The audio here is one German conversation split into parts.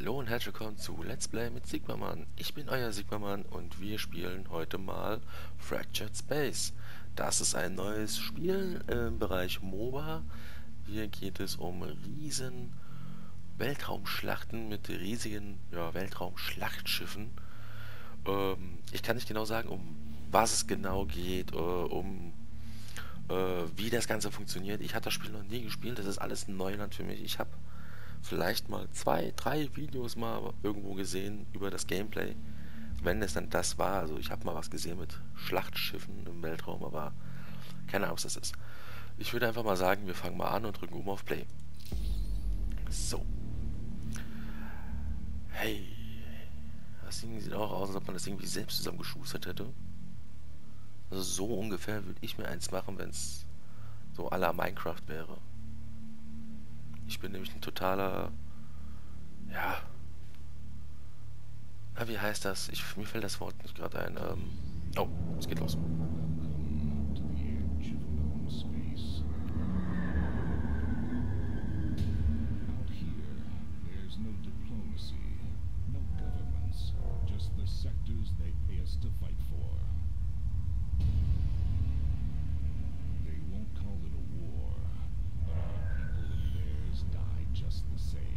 Hallo und herzlich willkommen zu Let's Play mit Sigmaman. Ich bin euer Sigmaman und wir spielen heute mal Fractured Space. Das ist ein neues Spiel im Bereich MOBA. Hier geht es um riesen Weltraumschlachten mit riesigen Weltraumschlachtschiffen. Ich kann nicht genau sagen, um was es genau geht, wie das Ganze funktioniert. Ich habe das Spiel noch nie gespielt, das ist alles Neuland für mich. Ich habe vielleicht mal 2, 3 Videos mal irgendwo gesehen über das Gameplay, wenn es dann das war. Also ich habe mal was gesehen mit Schlachtschiffen im Weltraum, aber keine Ahnung, was das ist. Ich würde einfach mal sagen, wir fangen mal an und drücken oben auf Play. So. Hey. Das Ding sieht auch aus, als ob man das irgendwie selbst zusammengeschustert hätte. Also so ungefähr würde ich mir eins machen, wenn es so à la Minecraft wäre. Ich bin nämlich ein totaler, ja, wie heißt das? Mir fällt das Wort nicht gerade ein. Oh, es geht los. Welcome to the edge of known space. Out here, there's no diplomacy, no governments, just the sectors they pay us to fight for. They won't call it a war, but our people and theirs die just the same.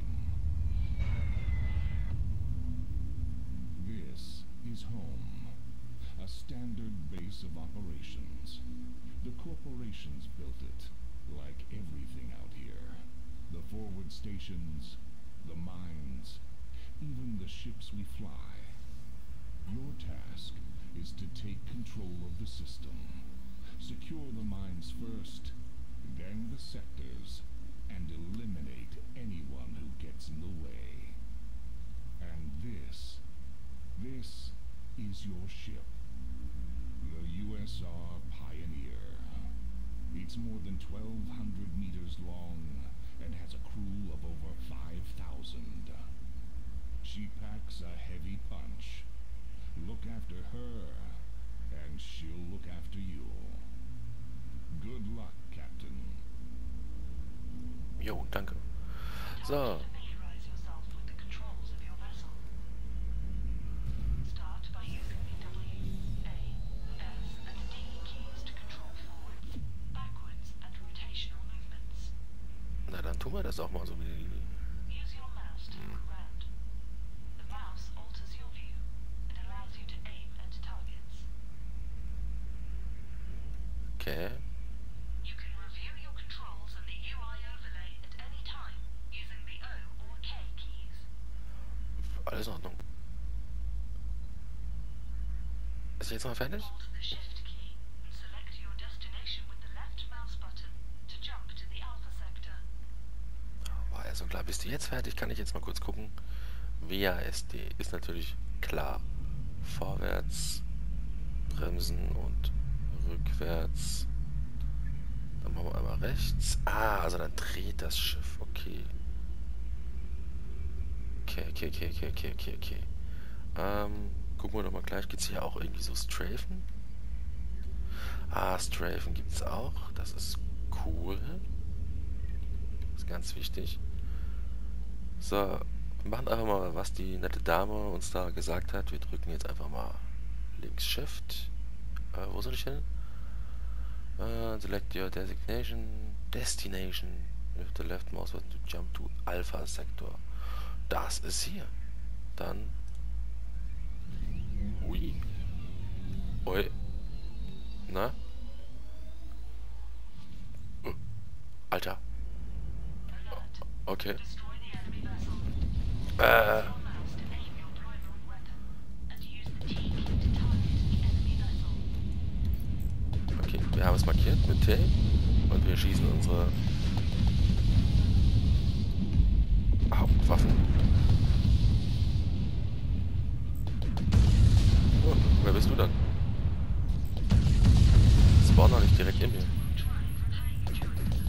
This is home. A standard base of operations. The corporations built it, like everything out here. The forward stations, the mines, even the ships we fly. Your task is to take control of the system. Secure the mines first, gang the sectors, and eliminate anyone who gets in the way. And this is your ship. The USR Pioneer. It's more than 1,200 meters long and has a crew of over 5,000. She packs a heavy punch. Look after her, and she'll look after you. Good luck, Captain. Jo, danke. So. Familiarize yourself with the controls of your vessel. Start by using the W, A, S, and D keys to control forwards, backwards, and rotational movements. Na, dann tun wir das auch mal so wie... Use your mouse to look around. The mouse alters your view and allows you to aim at targets. Okay. You can review your controls and the UI overlay at any time using the O or K keys. Alles in Ordnung. Ist jetzt mal fertig? Hold the Shift key and select your destination with the left mouse button to jump to the Alpha Sector. War ja so klar. Bist du jetzt fertig? Kann ich jetzt mal kurz gucken. WASD ist natürlich klar. Vorwärts, bremsen und rückwärts. Dann machen wir einmal rechts. Ah, also dann dreht das Schiff. Okay. Okay. Gucken wir doch mal gleich. Gibt es hier auch irgendwie so Strafen? Ah, Strafen gibt es auch. Das ist cool. Das ist ganz wichtig. So, wir machen einfach mal, was die nette Dame uns da gesagt hat. Wir drücken jetzt einfach mal links Shift. Wo soll ich hin? Select your destination with the left mouse button to jump to Alpha Sector. Das ist hier. Dann. Ui. Ui. Na? Alter. Okay. Destroy the enemy vessel. Use your mouse to aim your primary weapon and use the T key to target the enemy vessel. Okay, wir haben es markiert mit T und wir schießen unsere Hauptwaffen. Oh, wer bist du dann? Spawn noch nicht direkt in mir. Be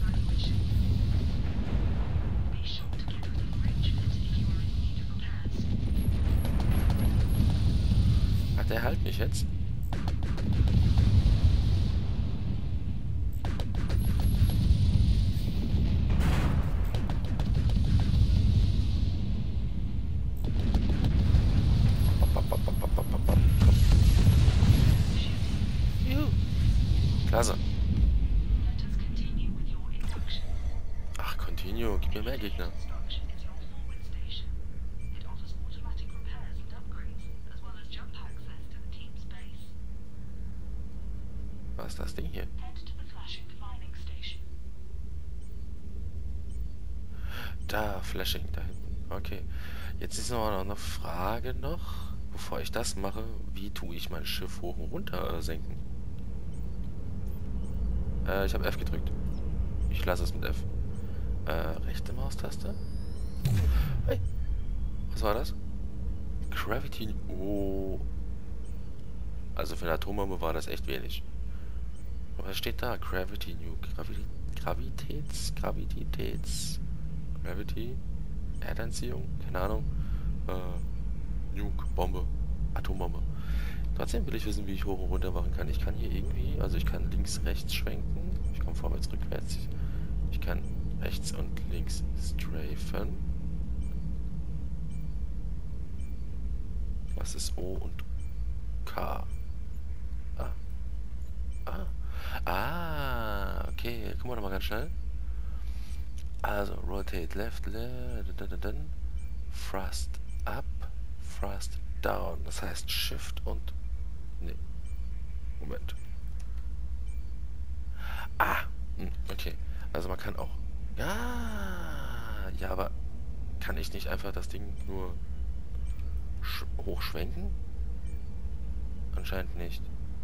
sure to get a good bridge fit if you are in need of repairs. Hat der halt mich jetzt? Klasse. Let us continue with your induction. Ach, Continue, gib mir mehr Gegner. Construction is your forward station. It offers automatic repairs and upgrades, as well as jump access to the team's base. Was ist das Ding hier? Head to the flashing mining station. Da, Flashing, da hinten. Okay. Jetzt ist noch eine Frage noch, bevor ich das mache. Wie tue ich mein Schiff hoch und runter senken? Ich habe F gedrückt. Ich lasse es mit F. Rechte Maustaste? Hey. Was war das? Gravity... Oh. Also für eine Atombombe war das echt wenig. Aber was steht da? Gravity Nuke. Gravitäts... Gravity? Erdanziehung? Keine Ahnung. Nuke, Bombe. Atombombe. Trotzdem will ich wissen, wie ich hoch und runter machen kann. Ich kann hier irgendwie... Also ich kann links, rechts schwenken. Ich komme vorwärts, rückwärts. Ich kann rechts und links strafen. Was ist O und K? Okay. Gucken wir doch mal ganz schnell. Also, rotate left, dann thrust up, thrust down. Das heißt Shift und... Nee. Moment. Okay. Also man kann auch... Ja, aber kann ich nicht einfach das Ding nur hochschwenken? Anscheinend nicht.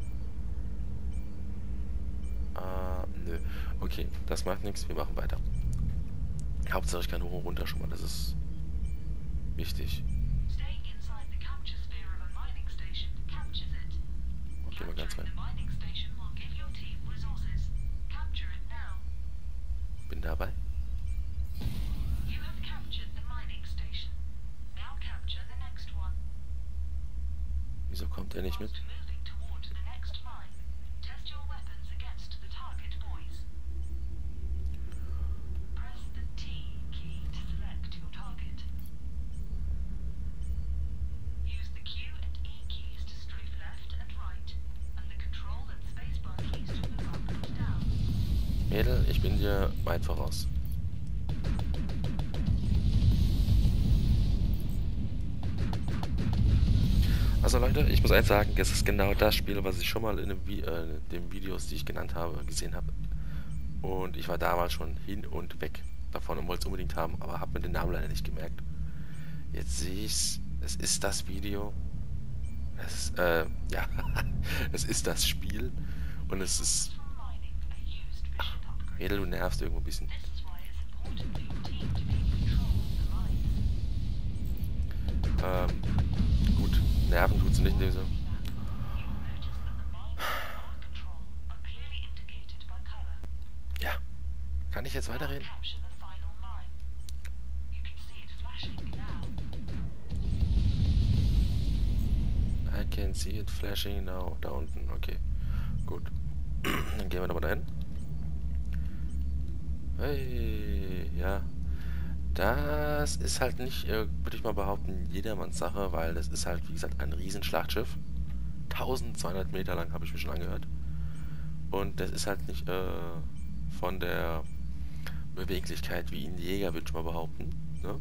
Nö. Okay, das macht nichts. Wir machen weiter. Hauptsache ich kann hoch und runter schon mal. Das ist wichtig. Staying inside the capture sphere of a mining station captures it. Okay, mal ganz rein. Capturing the mining station will give your team resources. Capture it now. Bin dabei. You have captured the mining station. Now capture the next one. Wieso kommt er nicht mit? Whilst moving toward the next mine, test your weapons against the target boys. Press the T key to select your target. Use the Q and E keys to strafe left and right, and the Control and Spacebar keys to move up and down. Mädel, ich bin dir weit voraus. Also Leute, ich muss eins sagen, es ist genau das Spiel, was ich schon mal in den Videos, die ich genannt habe, gesehen habe. Und ich war damals schon hin und weg davon und wollte es unbedingt haben, aber habe mir den Namen leider nicht gemerkt. Jetzt sehe ich's. Es ist das Video. Es ist, ja, es ist das Spiel. Und es ist... For mining, a used mission upgrade. Mädel, du nervst irgendwo ein bisschen. This is why it's important for your team to be in control of the mines. Gut, Nerven tut's nicht in dem Sinne. You'll notice that the mines under control are clearly indicated by color. Ja. Kann ich jetzt Now weiterreden? capture the final mine. You can see it flashing now. I can see it flashing now. Da unten, okay. Gut. Dann gehen wir nochmal dahin. Hey, ja. Das ist halt nicht, würde ich mal behaupten, jedermanns Sache, weil das ist halt, wie gesagt, ein Riesenschlachtschiff. 1200 Meter lang, habe ich mir schon angehört. Und das ist halt nicht von der Beweglichkeit wie ein Jäger, würde ich mal behaupten. Ne?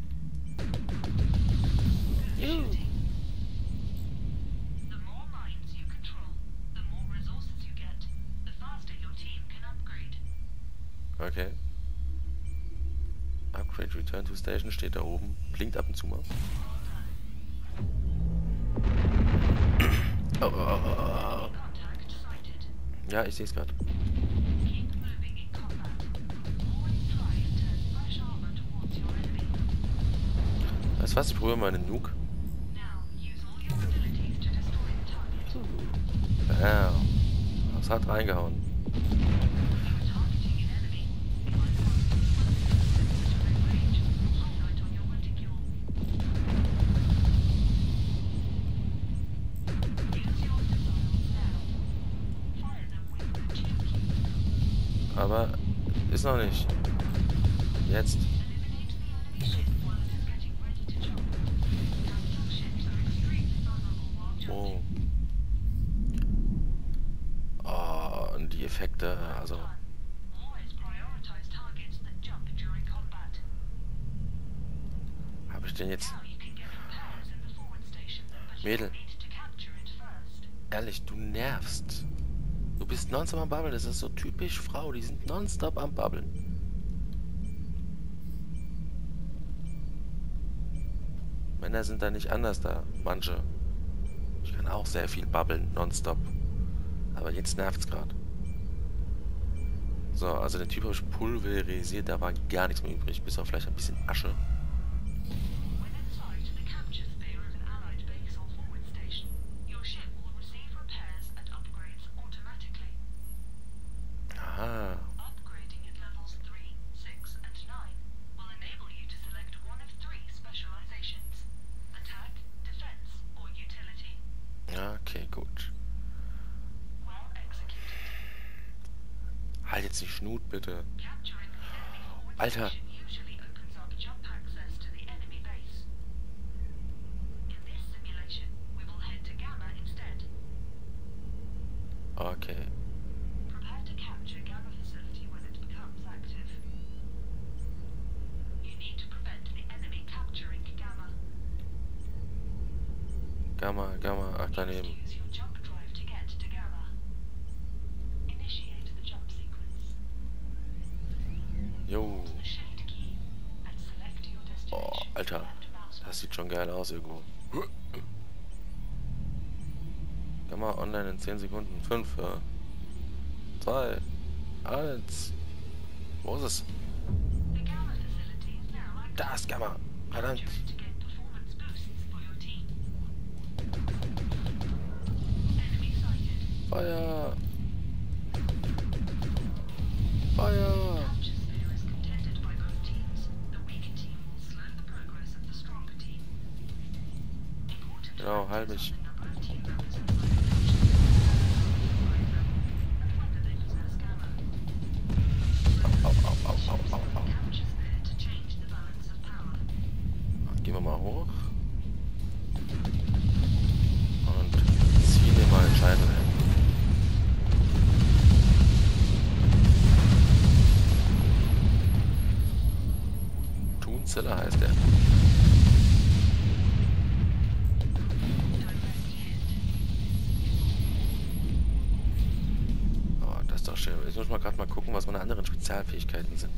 Shooting. The more mines you control, the more resources you get, the faster your team can upgrade. Okay. Upgrade Return to Station steht da oben. Blinkt ab und zu mal. Oh. Contact sighted. Ja, ich sehe es gerade. Keep moving in combat. Always try and turn fresh armor towards your enemy. Weißt du was? Ich probiere mal einen Nuke. Now, use all your abilities to destroy the target. Bam. Das hat reingehauen. If you're targeting an enemy, find one of the weapons within range. Highlight on your reticule. Use your missiles now. Fire them with the 2 key. Aber ist noch nicht. Jetzt. Eliminate the enemy ship while it is getting ready to jump. Tactical ships are extremely vulnerable while jumping. Oh. Und die Effekte, also Always prioritize targets that jump during combat. habe ich den jetzt... Now you can get repairs in the forward station, but you Mädel, will need to capture it first. ehrlich, du nervst. Du bist nonstop am Babbeln, das ist so typisch Frau, die sind nonstop am Babbeln. Männer sind da nicht anders da, manche. Ich kann auch sehr viel babbeln, nonstop. Aber jetzt nervt's gerade. So, also der Typ habe ich pulverisiert, da war gar nichts mehr übrig, bis auf vielleicht ein bisschen Asche. When in sight, the capture sphere of an allied base or forward station, your ship will receive repairs and upgrades automatically. Aha. Upgrading at levels 3, 6, and 9 will enable you to select one of 3 specializations: attack, defense, or utility. Ja, okay, gut. Well executed. Halt jetzt die Schnut, bitte. Capturing the enemy forward Alter. station usually opens up jump access to the enemy base. In this simulation, we will head to Gamma instead. Okay. Prepare to capture Gamma facility when it becomes active. You need to prevent the enemy capturing Gamma. Gamma, ach daneben. Use your jump drive to get to Gamma. Initiate the jump sequence. Jo. The shift key and select your Oh, destination. Alter. Left mouse Das sieht schon geil aus irgendwo. Gamma online in 10 Sekunden. 5, 4, 3, 1. Wo ist es? The Gamma facility is now active. Da ist Gamma. Verdammt. Capture it to get performance boosts for your team. Enemy sighted. Feuer. Feuer. Capture sphere is contended by both teams. The weaker team will slow the progress of the stronger team. Important Genau, halt factors mich. are the number of team members inside the capture sphere, strike level, and whether they possess Gamma. Au, au, au, au, au, au. Capture sphere to change the balance of power. Gehen wir mal hoch. Und ziehen wir mal den Scheitel hin. Tunzeller heißt er. Oh, das ist doch schön. Jetzt muss man gerade mal gucken, was meine anderen Spezialfähigkeiten sind.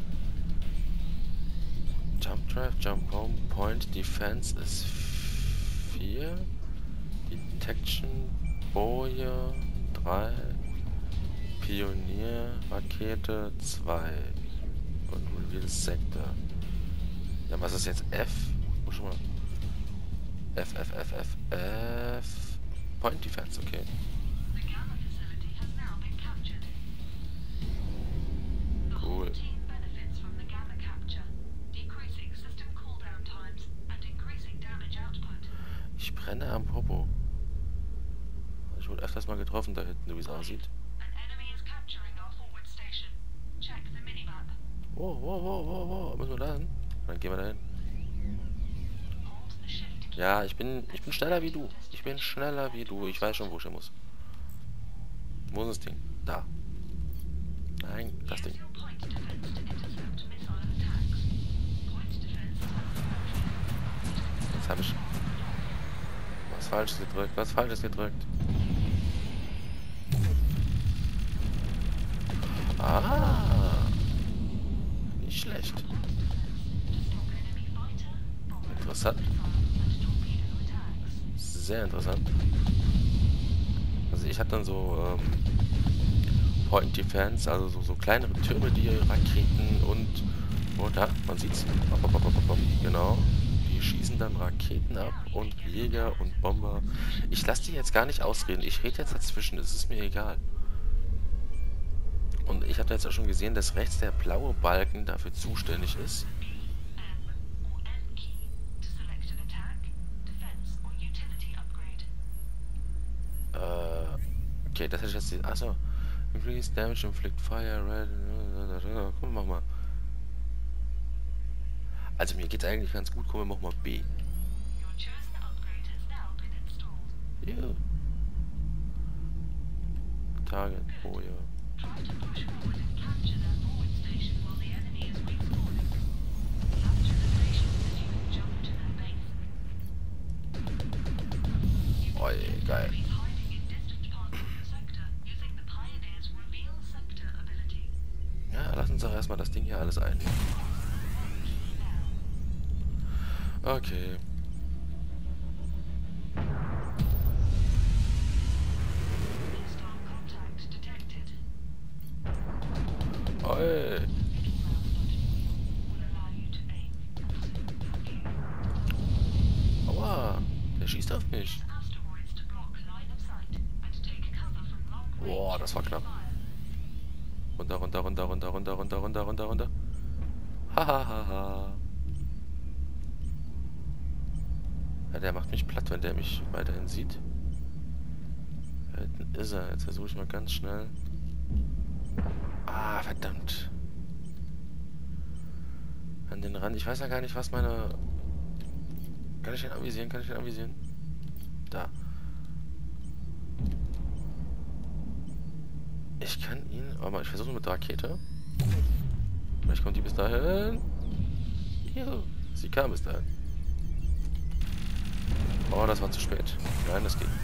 Jump Drive, Jump Home, Point, Defense ist 4. Detection, Boje 3. Pionier, Rakete 2. Und Reveal Sector. Ja, was ist jetzt F? Oh, schon mal. F. Point Defense, okay. The Gamma facility has now been captured. The whole Cool. team benefits from the Gamma capture, decreasing system cooldown times and increasing damage output. Ich brenne am Popo. Ich wurde öfters mal getroffen da hinten, wie es aussieht. An enemy is capturing our forward station. Check the minimap. Wo? Müssen wir da hin? Dann gehen wir da hin. Hold the shift key. Ja, ich bin schneller wie du. Ich bin schneller wie du. Ich weiß schon, wo ich hin muss. Wo ist das Ding? Da. Nein, das Use Ding. your point defense to intercept missile attacks. Point defense has Jetzt habe ich was Falsches gedrückt. Ah. Nicht schlecht. to stop enemy fighter, bomber, Interessant. missile and torpedo attacks. Sehr interessant. Also ich habe dann so Point Defense, also so kleinere Türme, die Raketen und da, man sieht's. Genau. Die schießen dann Raketen ab und Jäger und Bomber. Ich lasse die jetzt gar nicht ausreden. Ich rede jetzt dazwischen. Es ist mir egal. Und ich habe jetzt auch schon gesehen, dass rechts der blaue Balken dafür zuständig ist. M or N key to select an attack, defense or utility upgrade. Okay, das hätte ich jetzt... Achso. Increase Damage, Inflict Fire, Red... Komm, mach mal. Also mir geht's eigentlich ganz gut. Komm, wir machen mal B. Your chosen upgrade has now been installed. Ja. Target. Oh ja. Try to push forward and capture their forward station while the enemy is respawning. Capture the station and you can jump to their base. You Oh, can get geil. enemies hiding in distant parts of the sector using the Pioneer's Reveal Sector ability. Ja, lass uns doch erstmal das Ding hier alles einnehmen. Okay. Hostile contact detected. Oi. Will allow you to aim and Aua. Der schießt auf mich. asteroids to block line of sight and take cover from long range Boah, das war knapp. fire. Runter, runter, runter, runter, runter, runter, runter, runter, runter. Hahaha. Ja, der macht mich platt, wenn der mich weiterhin sieht. Da hinten ist er. Jetzt versuche ich mal ganz schnell. Ah, verdammt. An den Rand. Ich weiß ja gar nicht, was meine... Kann ich den avisieren? Kann ich den avisieren? Da. Ich kann ihn... Warte mal, ich versuche mit der Rakete. Vielleicht kommt die bis dahin. Juhu. Sie kam bis dahin. Oh, das war zu spät. Nein, das ging.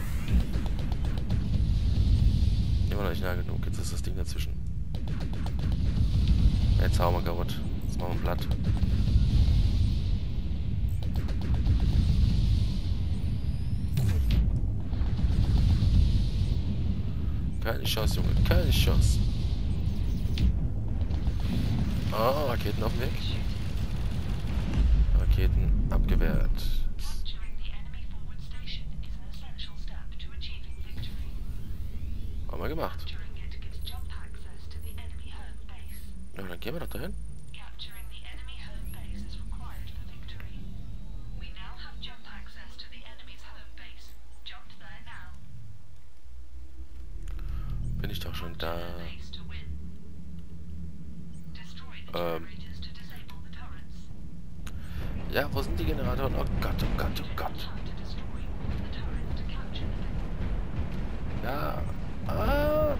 Immer noch nicht nah genug. Jetzt ist das Ding dazwischen. Jetzt hauen wir kaputt. Jetzt machen wir platt. Keine Chance, Junge. Keine Chance. Oh, Raketen auf dem Weg. Raketen abgewehrt. Capturing the enemy forward station is an essential step to achieving victory. Haben wir gemacht. Capturing it gives jump access to the enemy home base. Ja, dann gehen wir doch dahin. Capturing the enemy home base is required for victory. We now have jump access to the enemy's home base. Jump there now. Bin ich doch schon da. Capture their base to win. Destroy the generators to disable the turrets. Ja, wo sind die Generatoren? Oh Gott, oh Gott, oh Gott. Turn to destroy the turrets to capture them. Ja. Ah.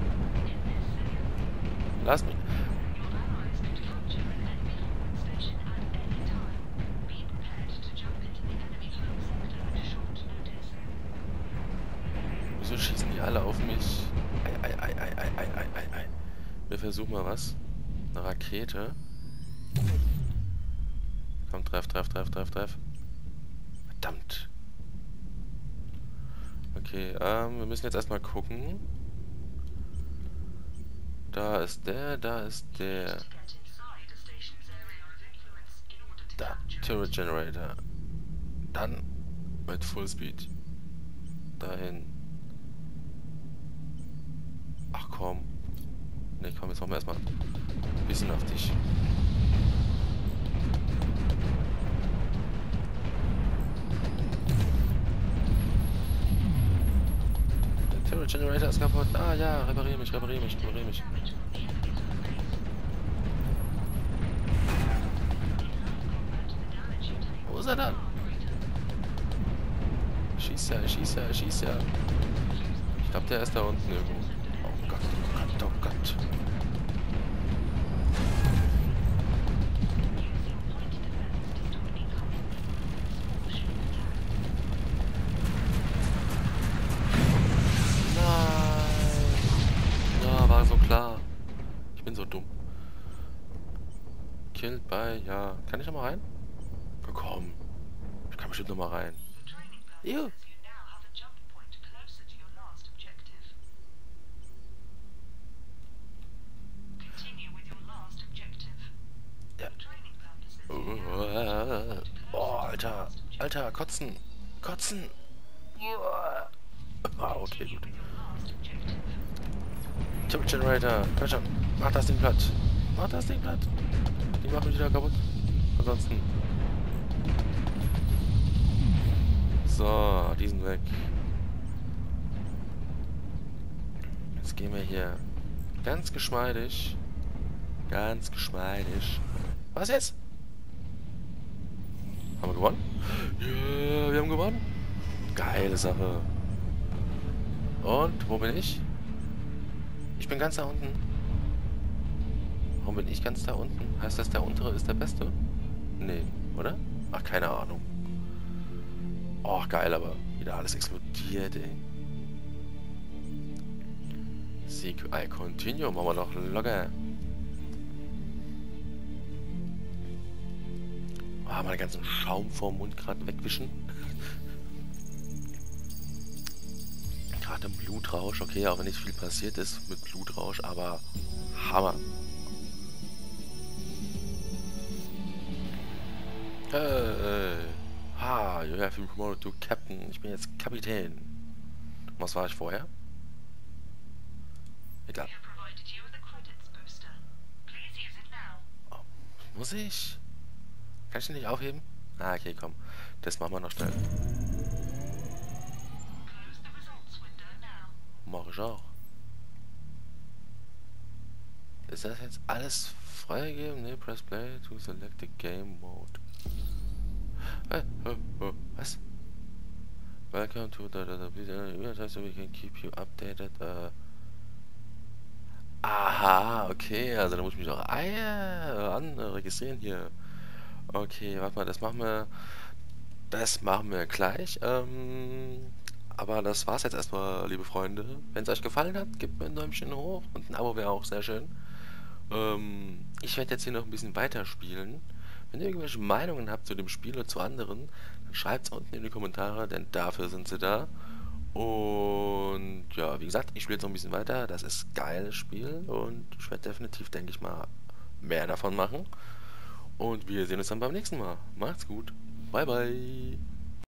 Lass mich. Your allies can capture an enemy forward station at any time. Be prepared to jump into the enemy home sector at short notice. Wieso schießen die alle auf mich? Ei, ei, ei, ei, ei, ei, ei, ei, ei. Wir versuchen mal was. Eine Rakete. Komm, treff. Verdammt. Okay, wir müssen jetzt erstmal gucken. Da ist der. To get inside a station's area of influence in order to Da, capture Turret Generator. Dann mit Fullspeed. Dahin. Ach komm. Ne, komm, jetzt machen wir erstmal ein bisschen auf dich. Der Turret Generator ist kaputt. Ah ja, reparier mich. Wo ist er dann? Schieß ja. Ich glaube, der ist da unten irgendwo. Oh Gott. Nein. Ja, war so klar. Ich bin so dumm. Killed by, ja. Kann ich noch mal rein? Komm. Ich kann bestimmt noch mal rein. for training purposes. Ew. You now have a jump point closer to your last objective. Continue with your last objective. Ja. For training purposes, you now have a jump point Oh, closer to your last objective. Alter, kotzen. Ah, okay, gut. With your last objective. Turret Generator, komm schon. Mach das Ding platt. Die machen mich wieder kaputt. Ansonsten. So, die sind weg. Jetzt gehen wir hier ganz geschmeidig. Was jetzt? Haben wir gewonnen? Ja, wir haben gewonnen. Geile Sache. Und, wo bin ich? Ich bin ganz da unten. Warum bin ich ganz da unten? Heißt das, der untere ist der beste? Nee, oder? Ach, keine Ahnung. Oh, geil, aber wieder alles explodiert, ey. Sieg, I continue. Machen wir noch locker. Ah, mal den ganzen Schaum vorm Mund gerade wegwischen. Gerade im Blutrausch. Okay, auch wenn nicht viel passiert ist mit Blutrausch, aber Hammer. You have been promoted to Captain. Ich bin jetzt Kapitän. Was war ich vorher? Egal. We have provided you with a credits booster. Please use it now. Oh, muss ich? Kann ich den nicht aufheben? Ah, okay, komm. Das machen wir noch schnell. Close the results window now. Mach ich auch. Ist das jetzt alles freigegeben? Ne, press play to select the game mode. Was? Welcome to the so we can keep you updated. Aha, okay, also da muss ich mich auch registrieren hier. Okay, warte mal, das machen wir gleich. Aber das war's jetzt erstmal, liebe Freunde. Wenn es euch gefallen hat, gebt mir ein Däumchen hoch und ein Abo wäre auch sehr schön. Ich werde jetzt hier noch ein bisschen weiterspielen. Wenn ihr irgendwelche Meinungen habt zu dem Spiel oder zu anderen, dann schreibt es unten in die Kommentare, denn dafür sind sie da. Und ja, wie gesagt, ich spiele jetzt noch ein bisschen weiter. Das ist ein geiles Spiel und ich werde definitiv, denke ich mal, mehr davon machen. Und wir sehen uns dann beim nächsten Mal. Macht's gut. Bye, bye.